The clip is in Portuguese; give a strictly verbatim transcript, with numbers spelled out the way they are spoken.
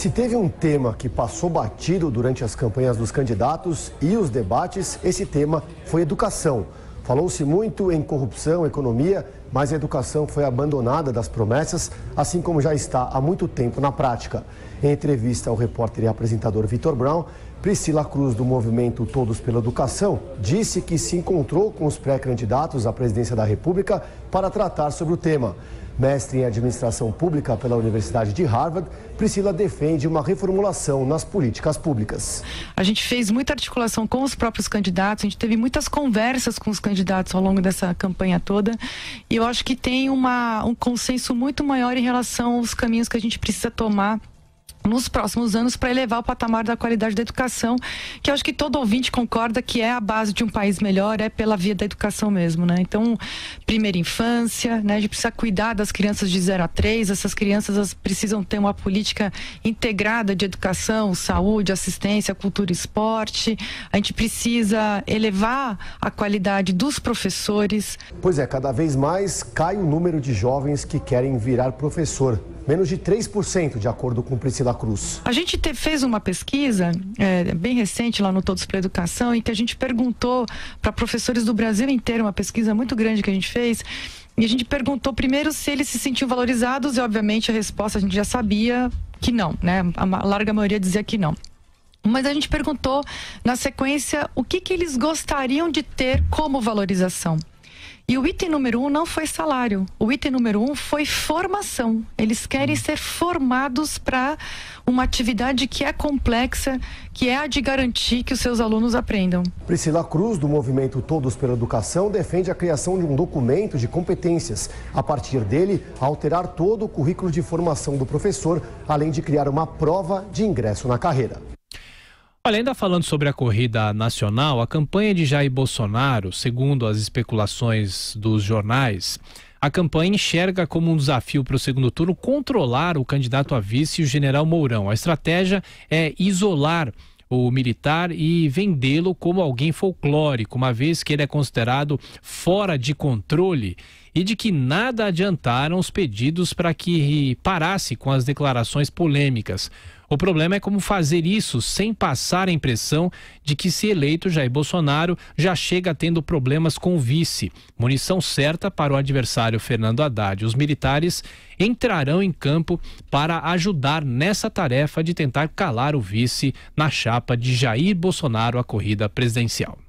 Se teve um tema que passou batido durante as campanhas dos candidatos e os debates, esse tema foi educação. Falou-se muito em corrupção, economia, mas a educação foi abandonada das promessas, assim como já está há muito tempo na prática. Em entrevista ao repórter e apresentador Vitor Brown, Priscila Cruz, do movimento Todos pela Educação, disse que se encontrou com os pré-candidatos à presidência da República para tratar sobre o tema. Mestre em administração pública pela Universidade de Harvard, Priscila defende uma reformulação nas políticas públicas. A gente fez muita articulação com os próprios candidatos, a gente teve muitas conversas com os candidatos ao longo dessa campanha toda, e eu acho que tem uma, um consenso muito maior em relação aos caminhos que a gente precisa tomar nos próximos anos para elevar o patamar da qualidade da educação, que eu acho que todo ouvinte concorda que é a base de um país melhor, é pela via da educação mesmo, né? Então, primeira infância, né? A gente precisa cuidar das crianças de zero a três, essas crianças elas precisam ter uma política integrada de educação, saúde, assistência, cultura e esporte. A gente precisa elevar a qualidade dos professores. Pois é, cada vez mais cai o número de jovens que querem virar professor. Menos de três por cento, de acordo com Priscila Cruz. A gente te, fez uma pesquisa é, bem recente lá no Todos pela Educação, em que a gente perguntou para professores do Brasil inteiro, uma pesquisa muito grande que a gente fez, e a gente perguntou primeiro se eles se sentiam valorizados, e obviamente a resposta a gente já sabia que não, né? A larga maioria dizia que não. Mas a gente perguntou, na sequência, o que, que eles gostariam de ter como valorização. E o item número um não foi salário, o item número um foi formação. Eles querem ser formados para uma atividade que é complexa, que é a de garantir que os seus alunos aprendam. Priscila Cruz, do movimento Todos pela Educação, defende a criação de um documento de competências. A partir dele, alterar todo o currículo de formação do professor, além de criar uma prova de ingresso na carreira. Olha, ainda falando sobre a corrida nacional, a campanha de Jair Bolsonaro, segundo as especulações dos jornais, a campanha enxerga como um desafio para o segundo turno controlar o candidato a vice, o general Mourão. A estratégia é isolar o militar e vendê-lo como alguém folclórico, uma vez que ele é considerado fora de controle, e de que nada adiantaram os pedidos para que parasse com as declarações polêmicas. O problema é como fazer isso sem passar a impressão de que, se eleito, Jair Bolsonaro já chega tendo problemas com o vice. Munição certa para o adversário Fernando Haddad. Os militares entrarão em campo para ajudar nessa tarefa de tentar calar o vice na chapa de Jair Bolsonaro à corrida presidencial.